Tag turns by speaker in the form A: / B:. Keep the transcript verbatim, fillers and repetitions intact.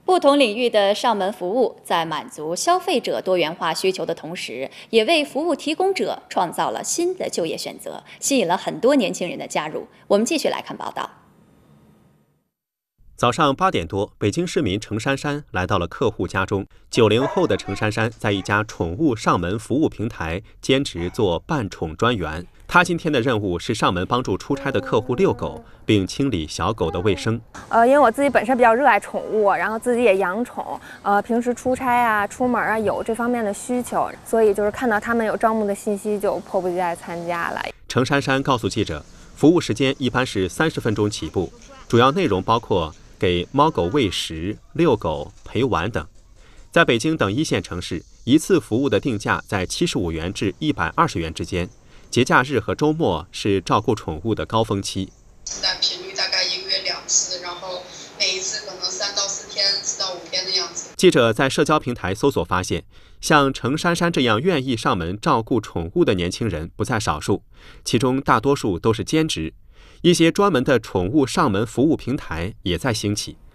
A: 不同领域的上门服务，在满足消费者多元化需求的同时，也为服务提供者创造了新的就业选择，吸引了很多年轻人的加入。我们继续来看报道。
B: 早上八点多，北京市民程珊珊来到了客户家中。九零后的程珊珊在一家宠物上门服务平台兼职做伴宠专员。她今天的任务是上门帮助出差的客户遛狗，并清理小狗的卫生。
C: 呃，因为我自己本身比较热爱宠物，然后自己也养宠，呃，平时出差啊、出门啊有这方面的需求，所以就是看到他们有招募的信息，就迫不及待参加了。
B: 程珊珊告诉记者，服务时间一般是三十分钟起步，主要内容包括给猫狗喂食、遛狗、陪玩等。在北京等一线城市，一次服务的定价在七十五元至一百二十元之间。节假日和周末是照顾宠物的高峰期。
D: 承担频率大概一个月两次，然后每一次可能三到四天、四到五天的样子。
B: 记者在社交平台搜索发现，像程珊珊这样愿意上门照顾宠物的年轻人不在少数，其中大多数都是兼职。一些专门的宠物上门服务平台也在兴起。